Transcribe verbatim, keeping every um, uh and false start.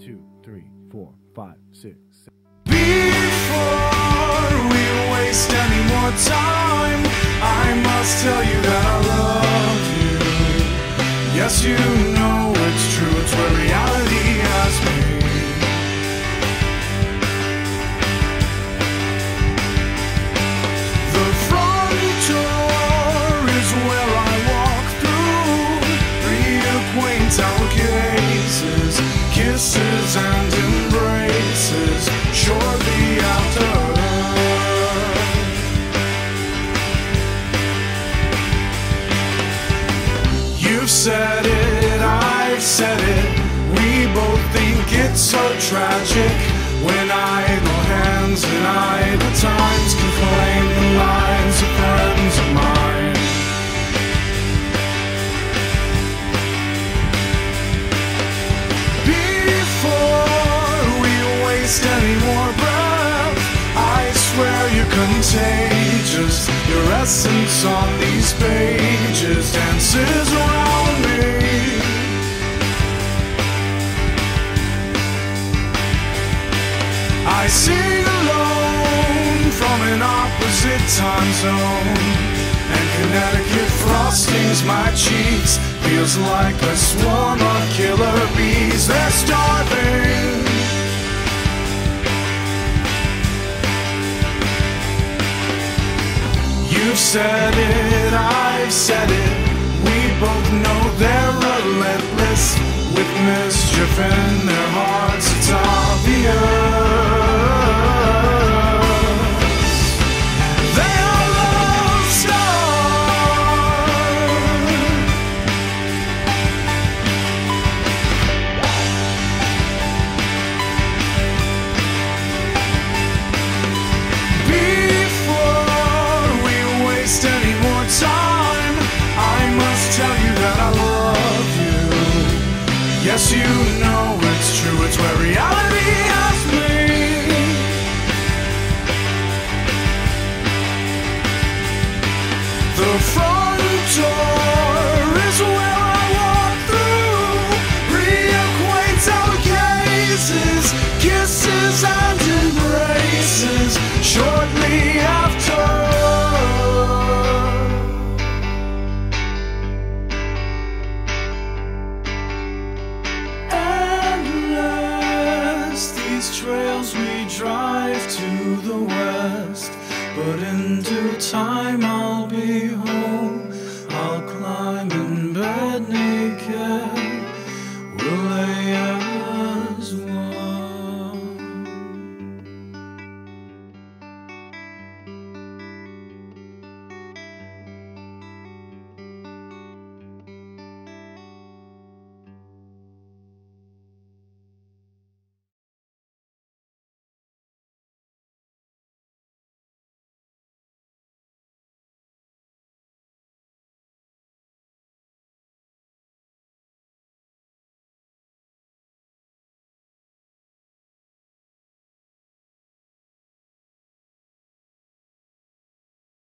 two, three, four, five, six, seven. Before we waste any more time, I must tell you that I love you. Yes, you know it's true, it's where reality has me. The front door is where I walk through, reacquaint our gazes, kisses and embraces, shortly after. You've said it, I've said it, we both think it's so tragic when idle hands and idle times can claim the lives of friends of mine. Before we waste any more breath, I swear you're contagious. Your essence on these pages dances around me. I sing alone from an opposite time zone, and Connecticut frostings my cheeks. Feels like a swarm of killer bees. They're starving. You've said it, I've said it, we both know they're relentless, with mischief in their hearts. It's obvious. They are love stars. Before we waste any more time, I must tell you that I love you. Yes, you know it's true, it's where reality has me. The front door is where I walk through, reacquaint our gazes, kisses and embraces, shortly after. These trails we drive to the west, but in due time I'll be home.